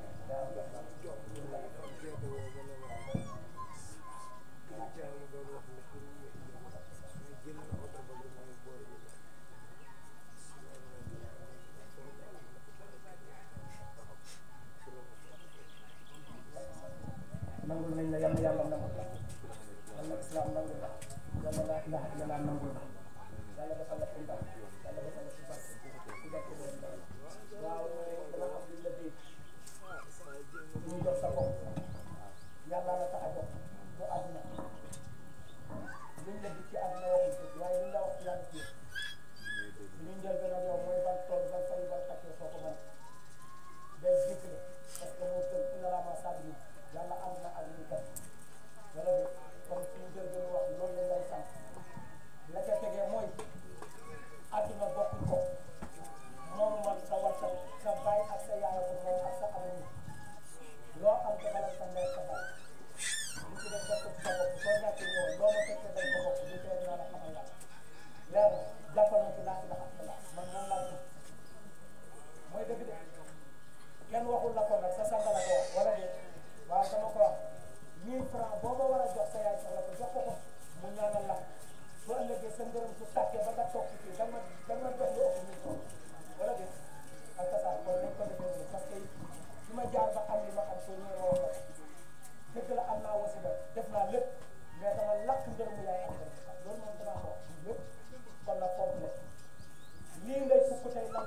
nangul nañ la yàlla yàlla nangul la yàlla islam nangul la yàlla laa ilaha illallah nangul la yàlla defal la ci ndam yàlla defal la ci barke ci dëkk bi waaw dana am lu la dégg ñu jox sa bopp yàlla la tax a jox du àdduna luñ la gis ci àdduna waxul ci waaye luñ la wax ci yàlla ci ñu njël gën a yow mooy ban tool ban fay ban takkee soo ko mën day jëkkale parce que moo tël ina la ma sàbbi yàlla am na ak ñu kat wala bi comme suñu jël gën a wax loolu lañ lay sant la ca tegee mooy àdduna bokkul ko moomu man sa warta sa baay ak sa yaay ko moom ak sa amoon loo am defalal sa ndey sa baay li ci def def ko ci sa bopp soo ñàkkee ñëwoon loo ma fekkee dañ ko bokk du tee naa la xamal yàlla leer jàppal na ci laa ci daxa la man noonu laa gëm mooy dëgg de kenn waxul la ko nag sa sanga la ko wax wala de waaw dama ko wax 1000 francs boo ma war a jox sa yaay soxla ko jox ko mu ñaanal la soo ëllëgee sa ngërëm su tàkkee ba nga toog ci kii dama jox lu ëpp 1000 francs wala de ak tasaar kon nañ ko defee nii parce que fi ma jaar ba am li ma am soo ñëwee ma wax la dëgg la am naa wasiba def naa lépp mais dama lakk ngërëmu yaay am loolu moom danaa ko wax lépp kon nag foofu la lii ngay sukk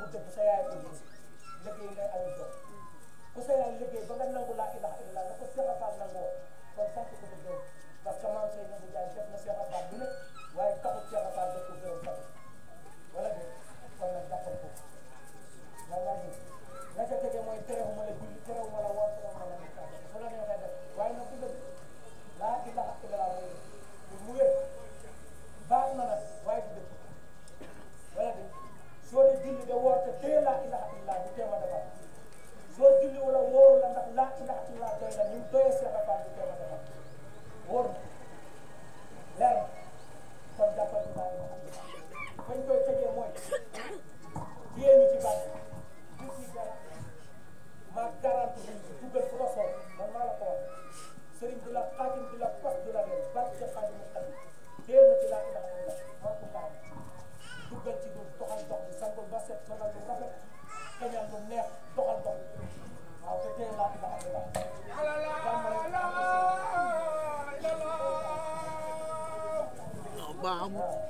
dëgg sa yaay indi liggéey ngay awi doom ku sa yaay liggéey ba nga nangu laa ilaha illallah na ko Cheikh Fall nangoo kon sant ko ko gërëm parce que maam Seydou Ndiaye def na Cheikh Fall bi ne waaye taxul Cheikh Fall def ko gërëm sant wala de kon nag jàppal ko yàlla ji la ca tege mooy terewuma la julli terewuma la woor terewuma la bu la neexee def waaye nag dëgg laa ilaha illallah mu wér baax na nag waaye du dëgg wala de soo dee julli de woor te téye laa ilaha illallah bu teema defar soo julli wala wóoru la ndax laa ilaha illallah doy na ñu doyee Cheikh Fall bu teema defar wóor na leer na kon jàppal ci laa ilaha illallah fañ koy tëjee mooy jigéen ñi ci bànn du ci dara maa garanti ñu ci dugal fu la soog man maa la ko wax sëriñ du la xaatim du la pas du la leen barke xaadimu xadim téel ma ci laa ilaha illallah maa ko baax duggal ci du doxal dox bi sangul ba set solal lu rafet kañal lu neex doxal dox waaw te téel laa ilaha illallah baax